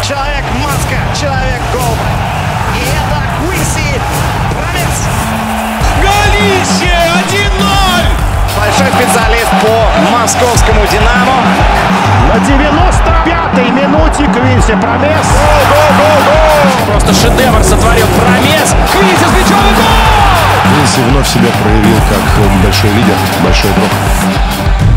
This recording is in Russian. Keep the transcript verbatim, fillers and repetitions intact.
Человек-маска, человек-гол. И это Квинси Промес. Голище! один ноль! Большой специалист по московскому «Динамо». На девяносто пятой минуте Квинси Промес. Гол, гол, гол, гол! Просто шедевр сотворил Промес. Квинси с мячом и гол! Квинси вновь себя проявил как большой лидер, большой игрок.